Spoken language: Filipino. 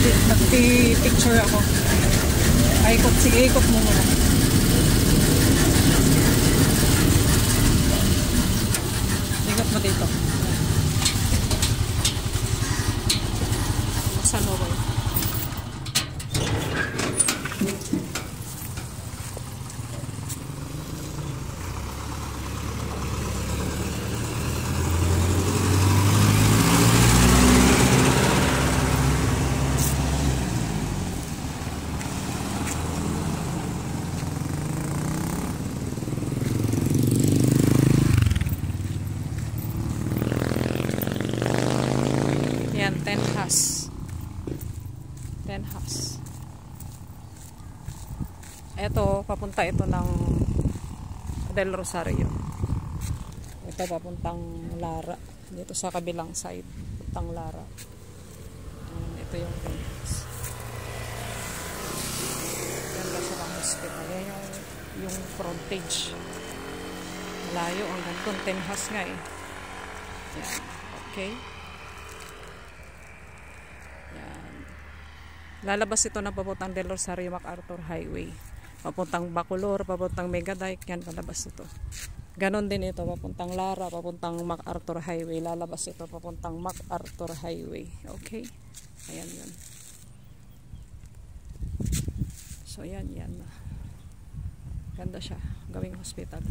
Nagpi-picture ako. Ikot, sige, ikot mo muna. Ikot mo dito. Buksan mo ba? Yan, Tenhas. Ito, papunta ito ng Del Rosario. Ito papuntang Lara. Dito sa kabilang side, papuntang Lara. Ito yung Tenhas. Ganda sa mga hospital. Yan yung frontage. Malayo hanggang doon. Tenhas nga eh. Yan. Okay. Lalabas ito na papuntang Del Rosario MacArthur Highway. Papuntang Bacolor, papuntang Megadike, yan lalabas ito. Ganon din ito, papuntang Lara, papuntang MacArthur Highway. Lalabas ito papuntang MacArthur Highway. Okay? Ayan yun. So yan. Ganda siya. Gawing hospital.